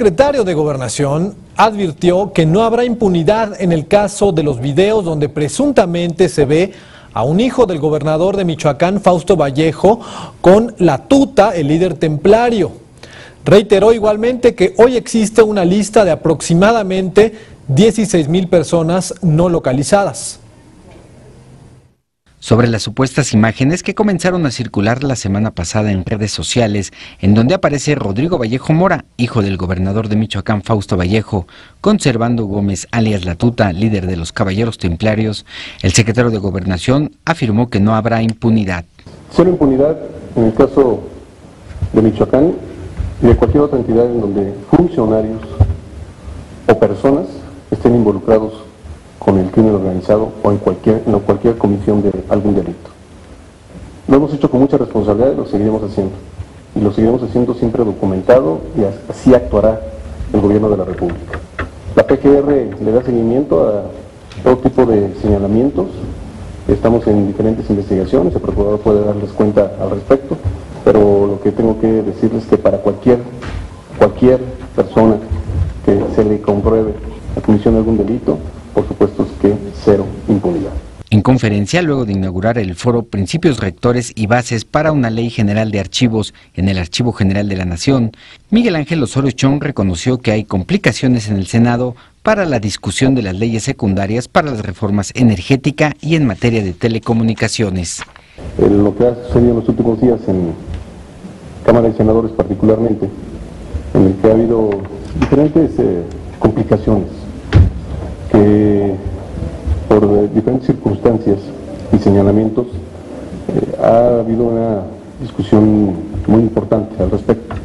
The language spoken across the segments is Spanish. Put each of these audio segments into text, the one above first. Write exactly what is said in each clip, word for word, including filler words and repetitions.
secretario de Gobernación advirtió que no habrá impunidad en el caso de los videos donde presuntamente se ve a un hijo del gobernador de Michoacán, Fausto Vallejo, con la tuta, el líder templario. Reiteró igualmente que hoy existe una lista de aproximadamente dieciséis mil personas no localizadas. Sobre las supuestas imágenes que comenzaron a circular la semana pasada en redes sociales, en donde aparece Rodrigo Vallejo Mora, hijo del gobernador de Michoacán, Fausto Vallejo, con Servando Gómez, alias La Tuta, líder de los Caballeros Templarios, el secretario de Gobernación afirmó que no habrá impunidad. Solo impunidad en el caso de Michoacán y de cualquier otra entidad en donde funcionarios o personas estén involucrados con el crimen organizado o en cualquier, en cualquier comisión de algún delito. Lo hemos hecho con mucha responsabilidad y lo seguiremos haciendo. Y lo seguiremos haciendo siempre documentado y así actuará el gobierno de la República. La P G R le da seguimiento a todo tipo de señalamientos. Estamos en diferentes investigaciones, el procurador puede darles cuenta al respecto, pero lo que tengo que decirles es que para cualquier, cualquier persona que se le compruebe la comisión de algún delito, por supuesto es que cero impunidad. En conferencia, luego de inaugurar el foro Principios Rectores y Bases para una Ley General de Archivos en el Archivo General de la Nación, Miguel Ángel Osorio Chong reconoció que hay complicaciones en el Senado para la discusión de las leyes secundarias para las reformas energética y en materia de telecomunicaciones. En lo que ha sucedido en los últimos días en Cámara de Senadores particularmente, en el que ha habido diferentes eh, complicaciones, que por eh, diferentes circunstancias y señalamientos eh, ha habido una discusión muy importante al respecto.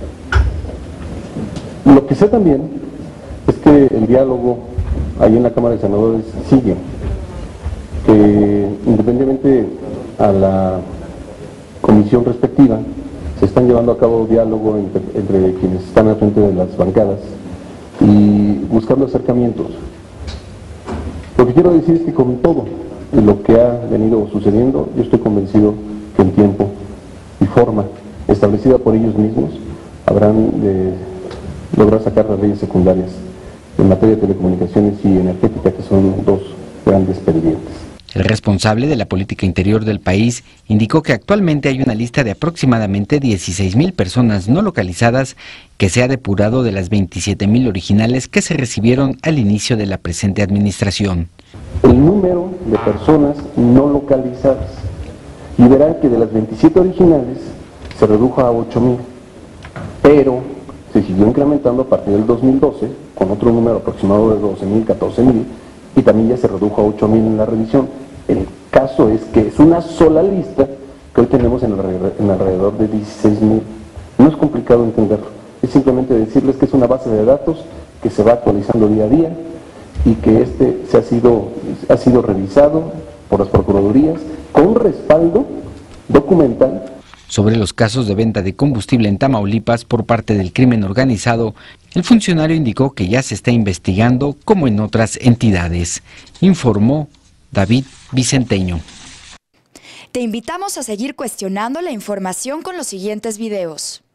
Lo que sé también es que el diálogo ahí en la Cámara de Senadores sigue, que independientemente a la comisión respectiva se están llevando a cabo diálogo entre, entre quienes están al frente de las bancadas y buscando acercamientos. Lo que quiero decir es que con todo lo que ha venido sucediendo, yo estoy convencido que en tiempo y forma establecida por ellos mismos habrán de lograr sacar las leyes secundarias en materia de telecomunicaciones y energética, que son dos grandes pendientes. El responsable de la política interior del país indicó que actualmente hay una lista de aproximadamente dieciséis mil personas no localizadas que se ha depurado de las veintisiete mil originales que se recibieron al inicio de la presente administración. El número de personas no localizadas, y verán que de las veintisiete originales se redujo a ocho mil, pero se siguió incrementando a partir del dos mil doce con otro número aproximado de doce mil, catorce mil, y también ya se redujo a ocho mil en la revisión. El caso es que es una sola lista que hoy tenemos en alrededor, en alrededor de dieciséis mil. No es complicado entenderlo, es simplemente decirles que es una base de datos que se va actualizando día a día y que este se ha sido, ha sido revisado por las procuradurías con respaldo documental. Sobre los casos de venta de combustible en Tamaulipas por parte del crimen organizado, el funcionario indicó que ya se está investigando como en otras entidades, informó David Vicenteño. Te invitamos a seguir cuestionando la información con los siguientes videos.